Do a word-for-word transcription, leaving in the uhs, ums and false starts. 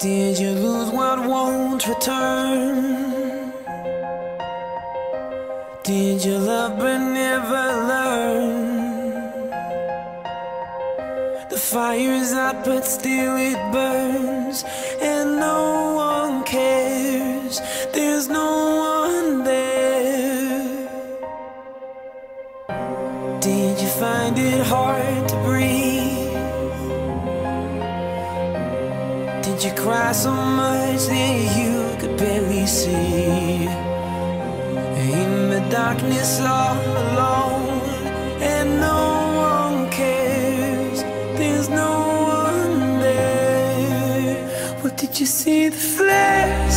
Did you lose what won't return? Did you love but never learn? The fire is out but still it burns, and no one cares, there's no one there. Did you find it hard to breathe? Did you cry so much that you could barely see? In the darkness all alone, and no one cares, there's no one there. What did you see? The flares